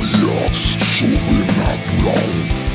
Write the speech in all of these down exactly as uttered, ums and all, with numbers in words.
memória sobrenatural.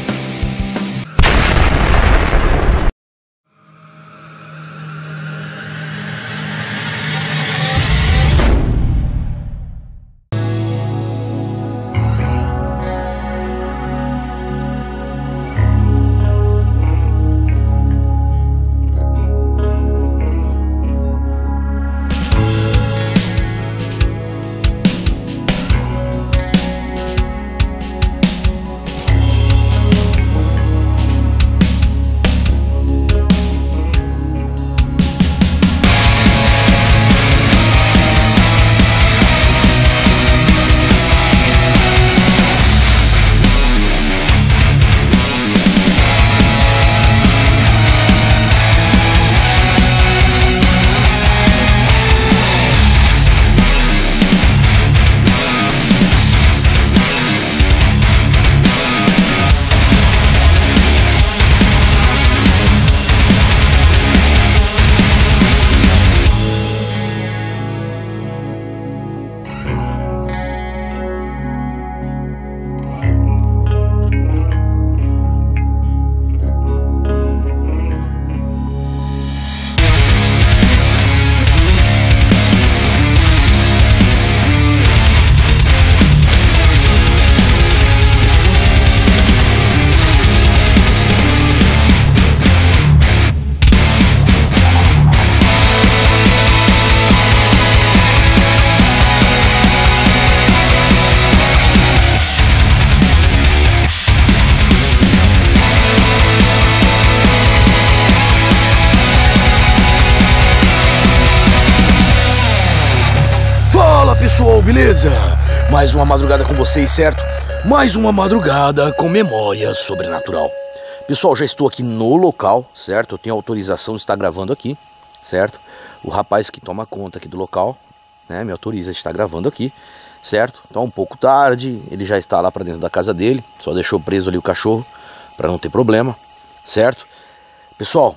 Pessoal, beleza? Mais uma madrugada com vocês, certo? Mais uma madrugada com memória sobrenatural. Pessoal, já estou aqui no local, certo? Eu tenho autorização de estar gravando aqui, certo? O rapaz que toma conta aqui do local, né, me autoriza de estar gravando aqui, certo? Então um pouco tarde, ele já está lá para dentro da casa dele, só deixou preso ali o cachorro para não ter problema, certo? Pessoal,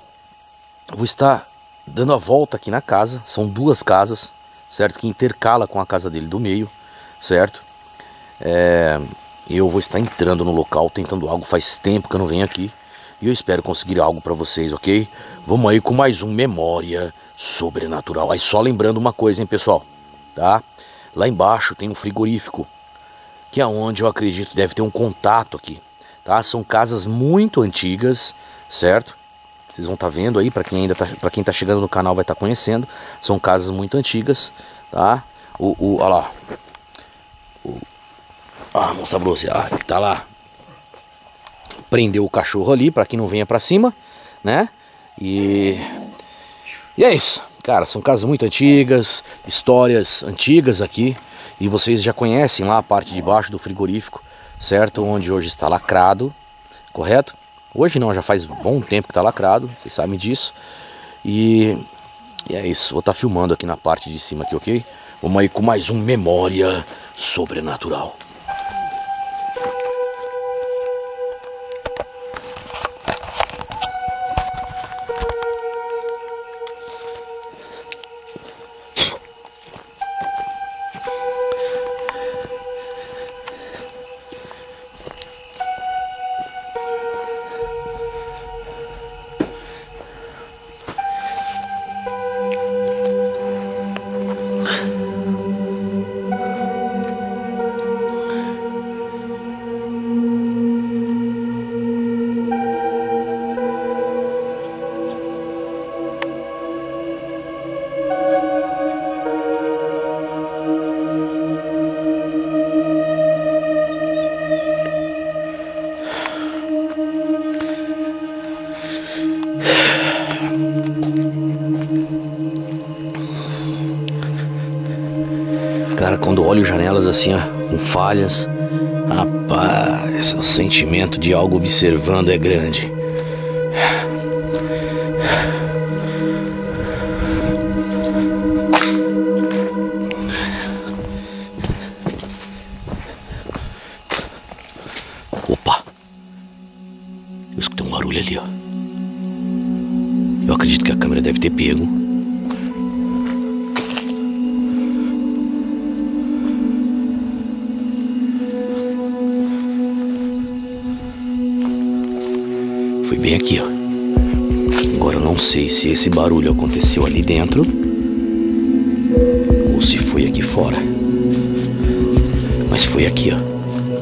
eu vou estar dando a volta aqui na casa, são duas casas, certo, que intercala com a casa dele do meio, certo? É, eu vou estar entrando no local, tentando algo, faz tempo que eu não venho aqui, e eu espero conseguir algo para vocês, ok? Vamos aí com mais um Memória Sobrenatural. Aí só lembrando uma coisa, hein, pessoal, tá? Lá embaixo tem um frigorífico, que é onde eu acredito deve ter um contato aqui, tá? São casas muito antigas, certo? Vocês vão estar vendo aí, para quem ainda tá, para quem tá chegando no canal vai estar conhecendo. São casas muito antigas, tá? O, o, olha lá. O, ah, moça bronzeada, ele tá lá. Prendeu o cachorro ali, para que não venha para cima, né? E, e é isso, cara, são casas muito antigas, histórias antigas aqui. E vocês já conhecem lá a parte de baixo do frigorífico, certo? Onde hoje está lacrado, correto? Hoje não, já faz bom tempo que tá lacrado, vocês sabem disso. E, e é isso, vou estar filmando aqui na parte de cima aqui, ok? Vamos aí com mais um Memória Sobrenatural. Cara, quando olho janelas assim, ó, com falhas, rapaz, o sentimento de algo observando é grande. Opa! Eu escutei um barulho ali, ó. Eu acredito que a câmera deve ter pego. bem aqui, ó. Agora eu não sei se esse barulho aconteceu ali dentro ou se foi aqui fora. Mas foi aqui, ó.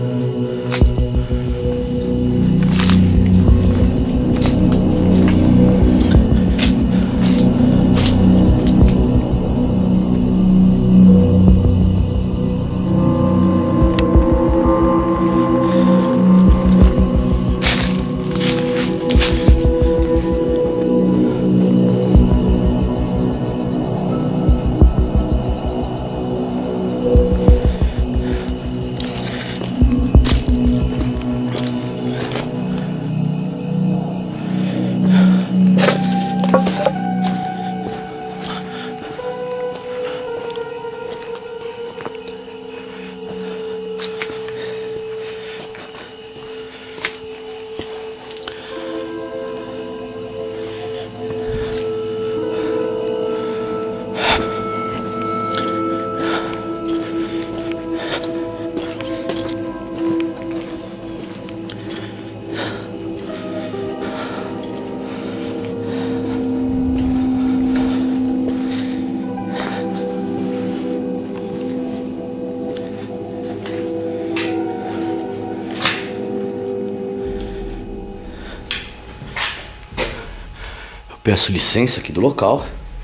Peço licença aqui do local.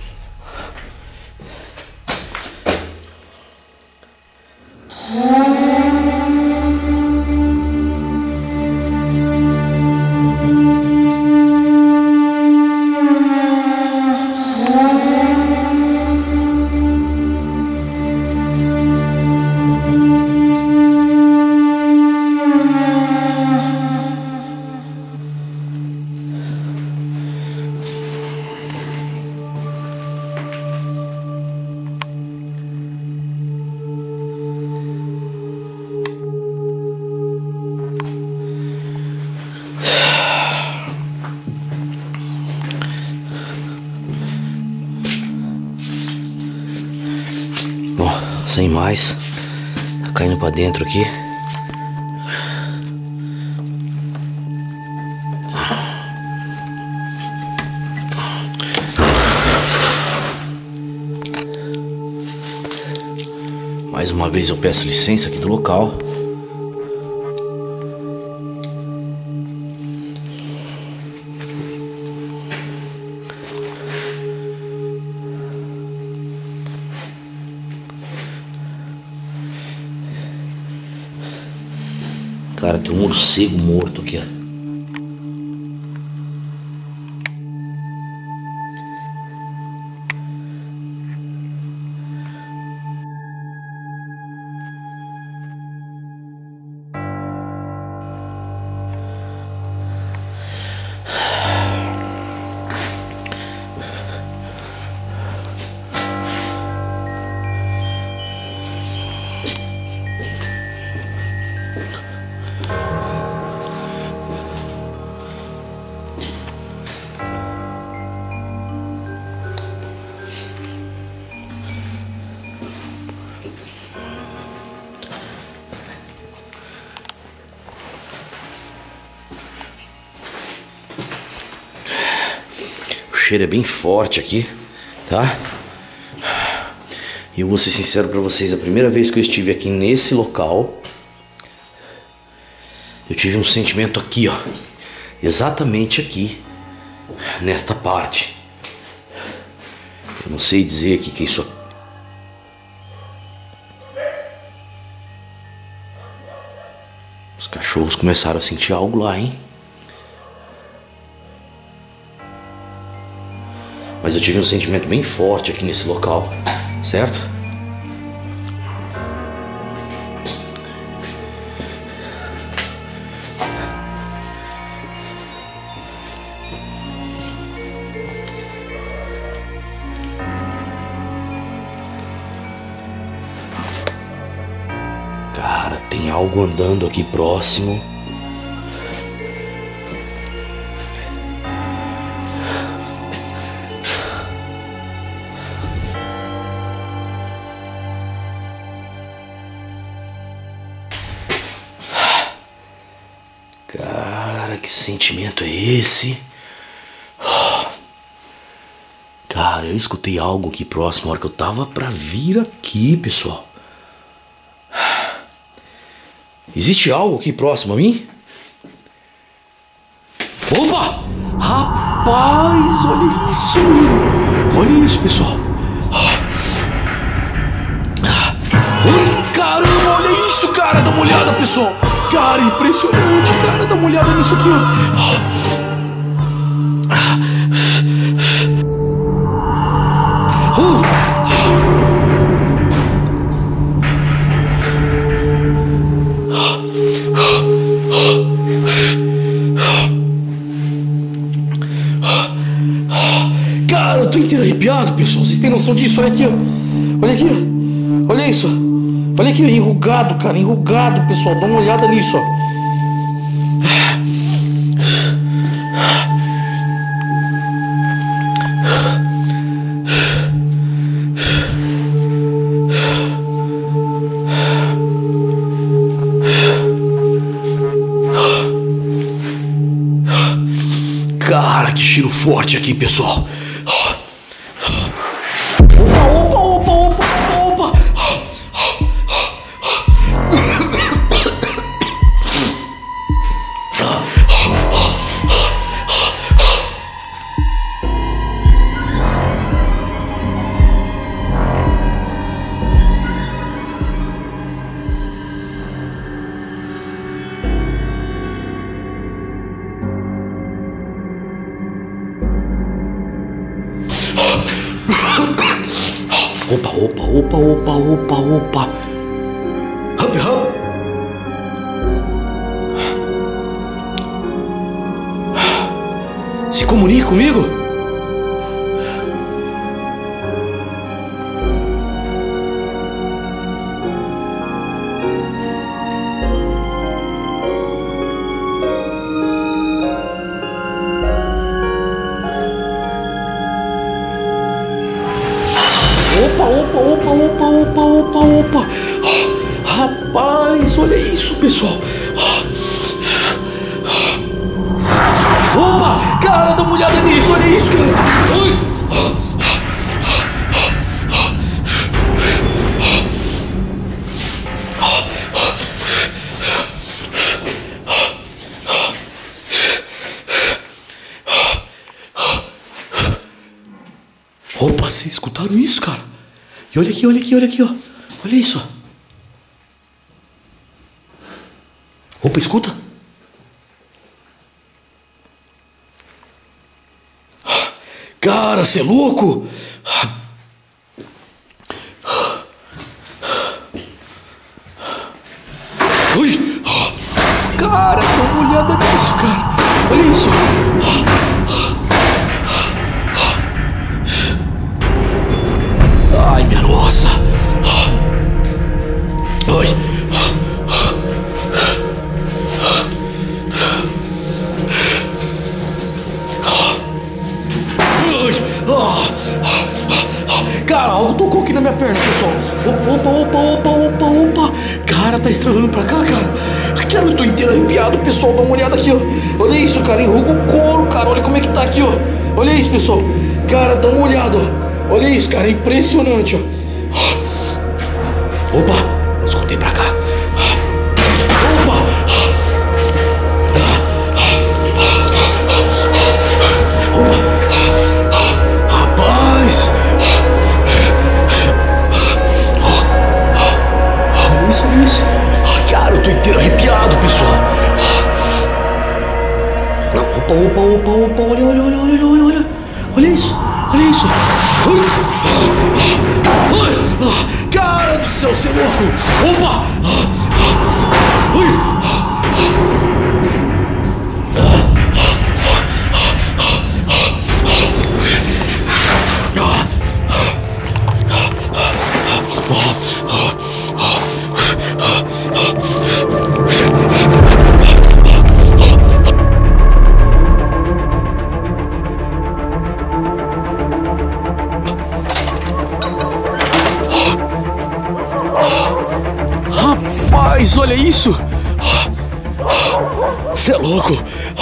Bom, sem mais, tá caindo pra dentro aqui. Mais uma vez eu peço licença aqui do local. Cara, tem um morcego morto aqui, ó. O cheiro é bem forte aqui, tá? E eu vou ser sincero pra vocês, a primeira vez que eu estive aqui nesse local, eu tive um sentimento aqui, ó, exatamente aqui, nesta parte. Eu não sei dizer aqui que é isso. Os cachorros começaram a sentir algo lá, hein? Mas eu tive um sentimento bem forte aqui nesse local, certo? Cara, tem algo andando aqui próximo. Cara, Cara, que sentimento é esse? Cara, eu escutei algo aqui próximo, a hora que eu tava pra vir aqui, pessoal. Existe algo aqui próximo a mim? Opa! Rapaz, olha isso, menino. Olha isso, pessoal. Ai, caramba, olha isso, cara. Dá uma olhada, pessoal. Cara, impressionante, cara. Dá uma olhada nisso aqui, ó. Uh. Cara, eu tô inteiro arrepiado, pessoal. Vocês têm noção disso? Olha aqui, ó. Olha aqui, ó. Olha isso. Olha aqui, ó. Enrugado, cara. Enrugado, pessoal. Dá uma olhada nisso, ó. Cara, que cheiro forte aqui, pessoal. Opa, opa, opa, opa, opa. Opa, opa, opa, opa, opa, opa. Hop, hop. Se comunique comigo. Opa, opa, opa, opa, opa, opa, opa. Rapaz, olha isso, pessoal. Opa, cara, dá uma olhada nisso, olha isso, cara. Ui. Opa, vocês escutaram isso, cara? E olha aqui, olha aqui, olha aqui, ó. Olha isso, ó. Opa, escuta. Cara, você é louco? Ui. Cara, dá uma olhada nisso, cara. Olha isso. Ai, minha nossa. Ai. Cara, algo tocou aqui na minha perna, pessoal. Opa, opa, opa, opa, opa. Cara, tá estralando pra cá, cara. Cara, eu tô inteiro arrepiado, pessoal. Dá uma olhada aqui, ó. Olha isso, cara. Enruga o couro, cara. Olha como é que tá aqui, ó. Olha isso, pessoal. Cara, dá uma olhada, ó. Olha isso, cara. É impressionante, ó. Opa, escutei pra cá. Opa. Opa. Rapaz. Olha isso, olha isso. Cara, eu tô inteiro arrepiado, pessoal. Opa, opa, opa, opa. Olha, olha, olha, olha, olha, olha. Olha isso, olha isso. Cara do céu, você é louco. Opa. Ui. Rapaz, olha isso. Você é louco?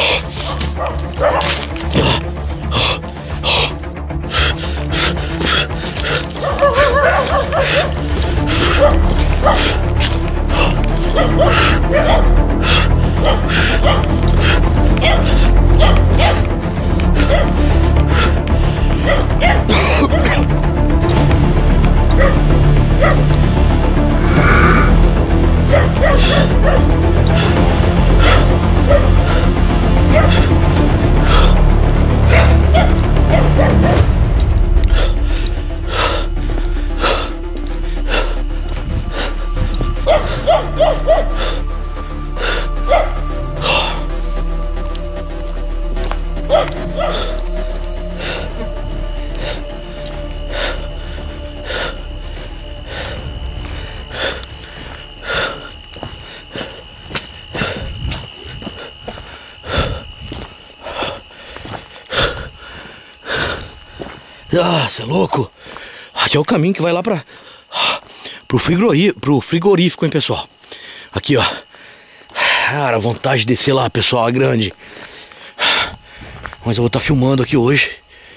Ah, você é louco? Aqui é o caminho que vai lá para pro frigorífico, pro frigorífico, hein, pessoal? Aqui, ó. Cara, a vontade de descer lá, pessoal, é grande. Mas eu vou estar filmando aqui hoje.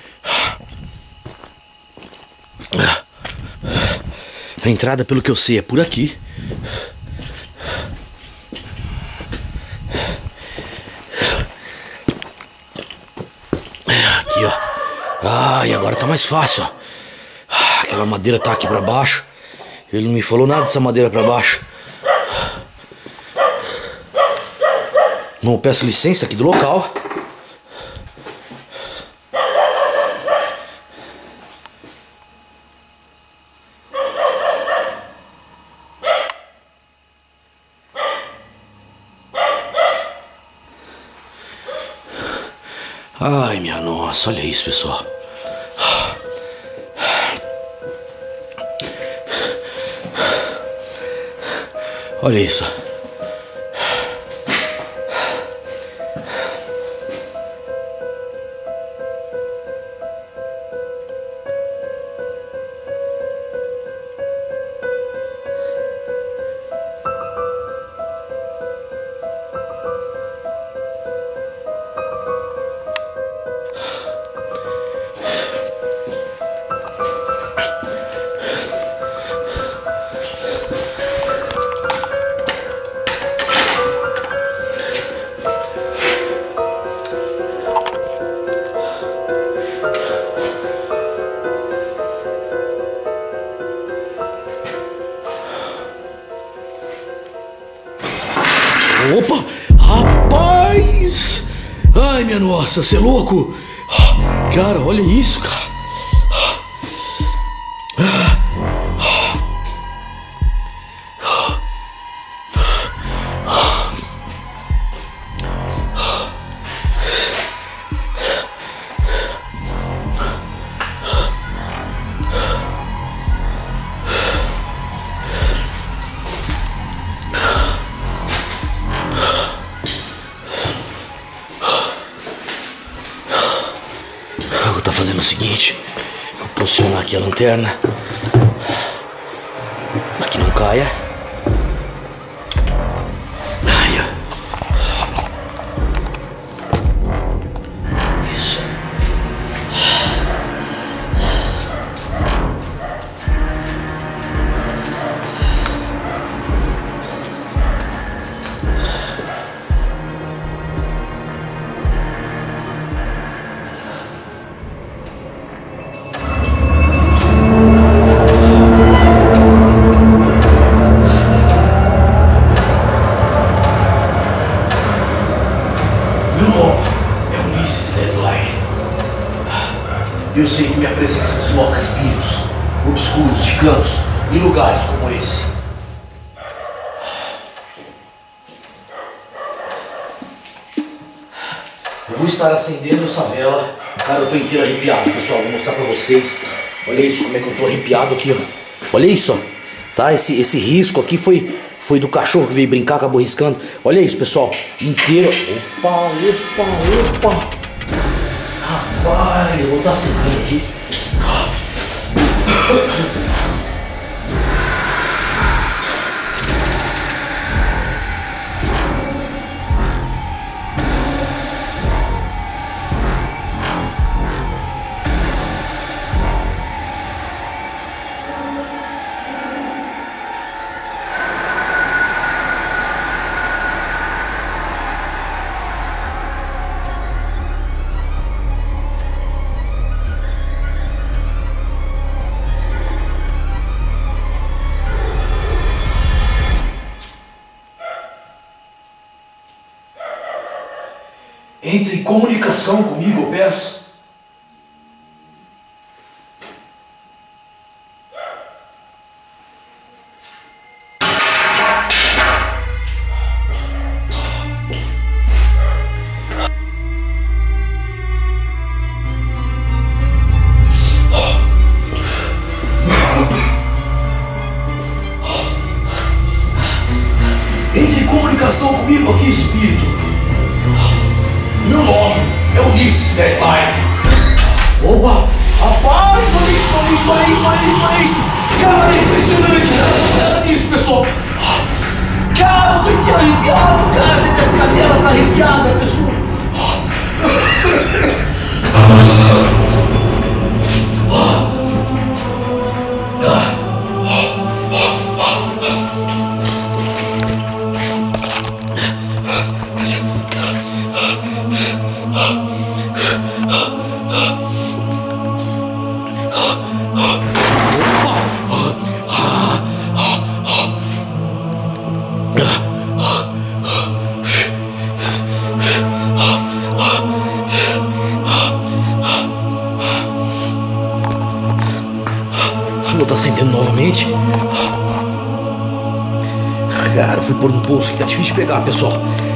A entrada, pelo que eu sei, é por aqui. Aqui, ó. Ah, e agora tá mais fácil, ó. Aquela madeira tá aqui pra baixo. Ele não me falou nada dessa madeira pra baixo. Não, eu peço licença aqui do local. Ai, minha nossa, olha isso, pessoal. Olha isso. Opa! Rapaz! Ai, minha nossa, você é louco? Cara, olha isso, cara. Vou estar fazendo o seguinte, vou posicionar aqui a lanterna para que não caia. Aí, ó. Isso. Eu sei que minha presença desloca espíritos obscuros de cantos e lugares como esse. Eu vou estar acendendo essa vela. Cara, eu tô inteiro arrepiado, pessoal. Vou mostrar pra vocês. Olha isso, como é que eu tô arrepiado aqui, ó. Olha isso, ó. Tá? Esse, esse risco aqui foi, foi do cachorro que veio brincar, acabou riscando. Olha isso, pessoal. Inteiro. Opa, opa, opa. Rapaz, eu vou estar acendendo aqui. Entre em comunicação comigo, eu peço. Entre em comunicação comigo aqui, espírito. Meu nome é Ulisses Deadline. Opa! Rapaz, olha isso, olha isso, olha isso, olha isso, olha isso! Cara, é impressionante! Olha isso, pessoal! Cara, eu tô aqui arrepiado, cara! Até minhas canelas tá arrepiada, pessoal! Vou tá acendendo novamente. Cara, eu fui pôr no bolso que tá difícil de pegar, pessoal.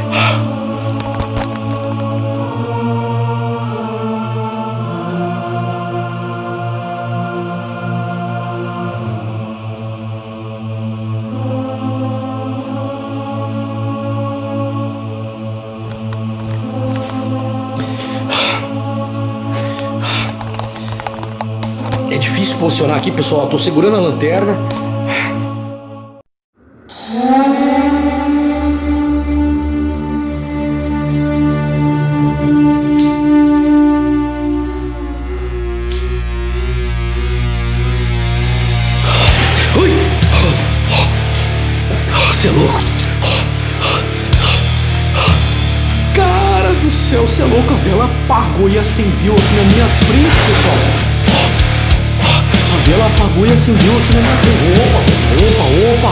É difícil posicionar aqui, pessoal. Eu tô segurando a lanterna. Ui! Você é louco! Cara do céu, você é louco! A vela apagou e acendeu aqui na minha frente, pessoal. Ela apagou e acendeu aqui na minha frente. Opa,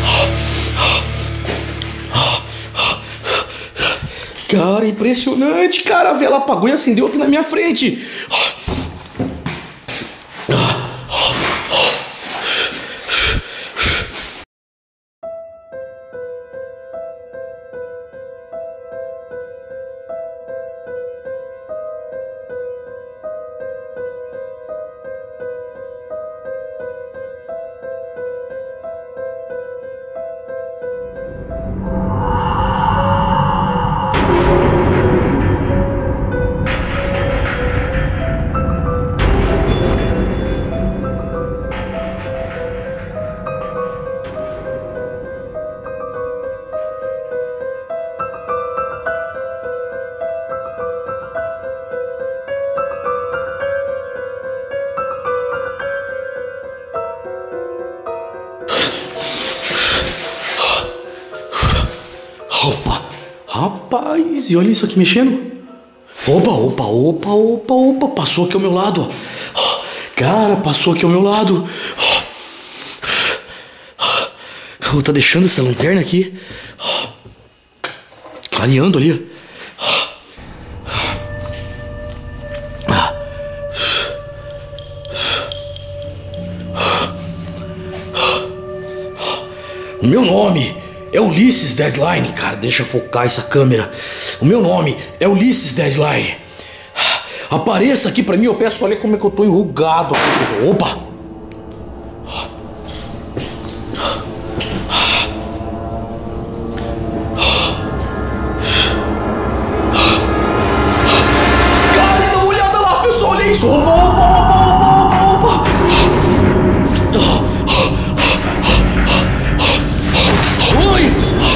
opa, opa. Cara, impressionante, cara. A vela apagou e acendeu aqui na minha frente. Opa, rapaz, e olha isso aqui mexendo. Opa, opa, opa, opa, opa, passou aqui ao meu lado. Cara, passou aqui ao meu lado. Vou tá deixando essa lanterna aqui clareando ali. O meu nome é Ulisses Deadline, cara, deixa eu focar essa câmera. O meu nome é Ulisses Deadline. Apareça aqui pra mim, eu peço, olha como é que eu tô enrugado aqui. Opa! Cara, dá uma olhada lá, pessoal, olha isso. Opa, opa, opa, opa, opa, opa. Oi!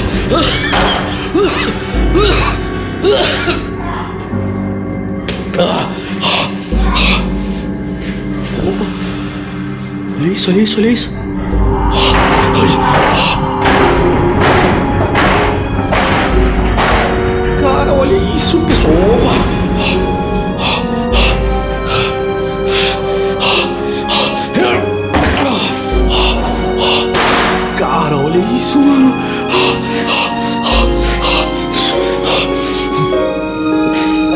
Opa! Olha isso, olha isso, olha isso! Cara, olha isso, pessoal! Opa! Cara, olha isso, mano!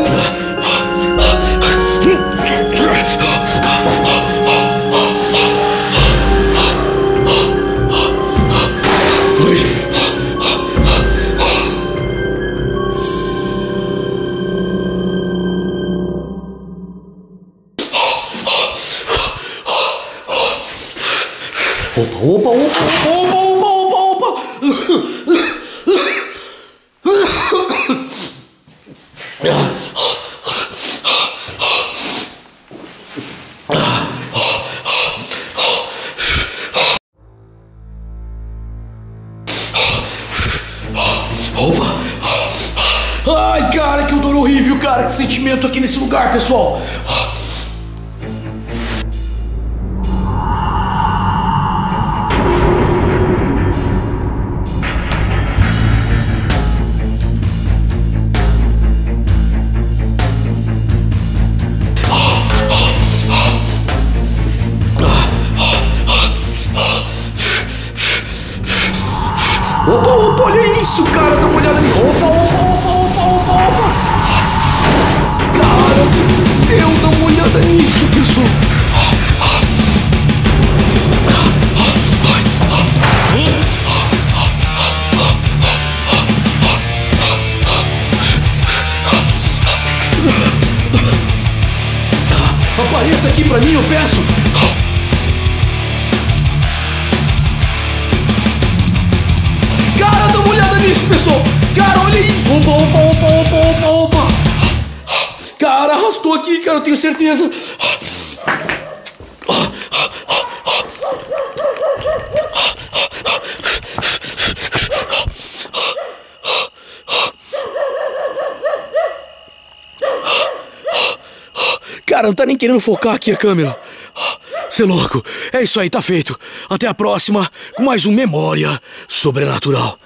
Opa! Ai, cara, que odor horrível, cara. Que sentimento aqui nesse lugar, pessoal. Opa, opa, olha isso, cara, dá uma olhada ali. Opa, opa, opa, opa, opa, opa. Cara do céu, dá uma olhada nisso, pessoal. Apareça aqui pra mim, eu peço. Cara, dá uma olhada nisso, pessoal. Cara, olha isso. Opa, opa, opa, opa, opa, opa. Cara, arrastou aqui, cara, eu tenho certeza. Cara, não tá nem querendo focar aqui a câmera. Cê é louco. É isso aí, tá feito. Até a próxima com mais um Memória Sobrenatural.